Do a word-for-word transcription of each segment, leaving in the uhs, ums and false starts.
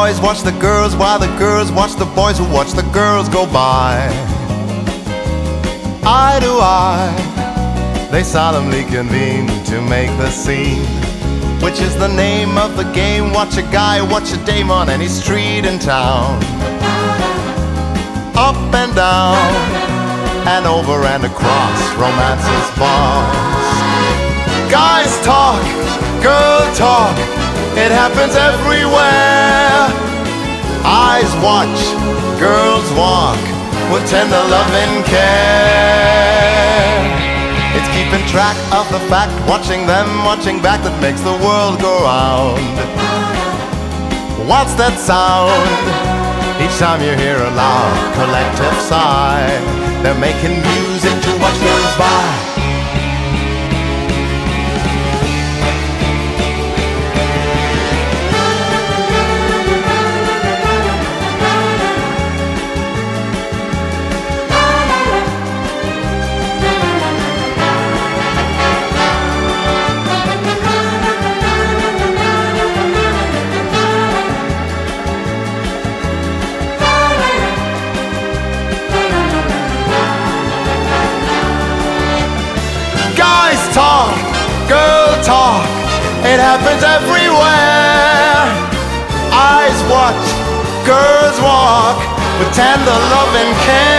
boys watch the girls while the girls watch the boys who watch the girls go by. Eye to eye, they solemnly convene to make the scene, which is the name of the game. Watch a guy, watch a dame on any street in town. Up and down, and over and across, romance's bars. Guys talk, girl talk, it happens everywhere. Eyes watch, girls walk, with tender love and care. It's keeping track of the fact, watching them, watching back, that makes the world go round. What's that sound? Each time you hear a loud collective sigh, they're making music to watch girls by. Talk, girl talk, it happens everywhere. Eyes watch, girls walk, with tender love and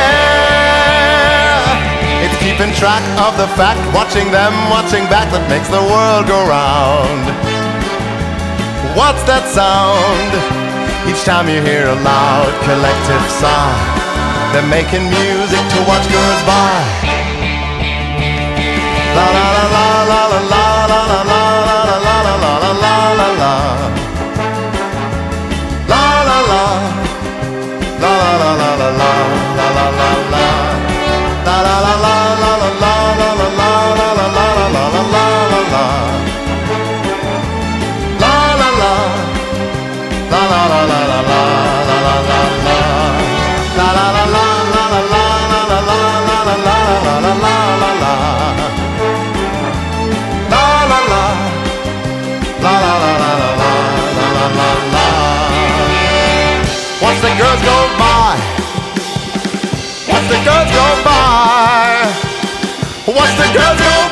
care. It's keeping track of the fact, watching them, watching back, that makes the world go round. What's that sound? Each time you hear a loud collective sigh, they're making music to watch girls by. La la la la la la la la la la la la la la la la. La la la la la la la la la la la la. La la la la la la la la la la la la la la la la. La la la la la la la la la la la la la. La la la la la la la la la la la la la la. Watch the girls go by. Watch the girls go by. Watch the girls go by.